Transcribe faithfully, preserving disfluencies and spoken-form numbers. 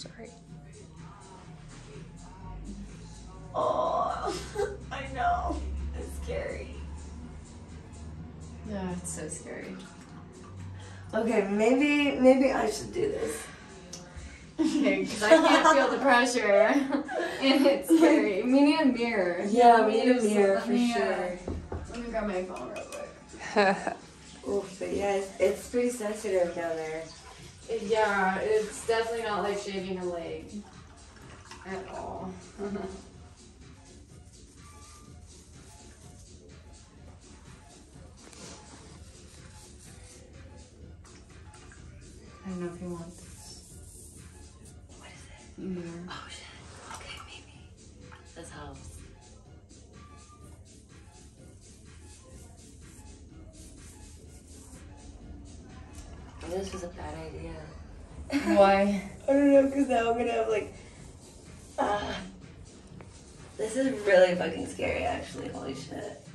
Sorry. Oh, I know. It's scary. Yeah, it's so scary. Okay, maybe maybe I should do this. Okay, because I can't feel the pressure. And it's scary. We need a mirror. Yeah, we need a Just mirror let for me, uh, sure. Let me grab my phone real quick. Oof, but yeah, it's, it's pretty sensitive down there. Yeah, it's definitely not like shaving a leg at all. I don't know if you want this. What is it? Mirror. Oh shit. Okay, maybe. This helps. This was a bad idea. Why? I don't know, because now I'm gonna have like. Uh, this is really fucking scary, actually. Holy shit.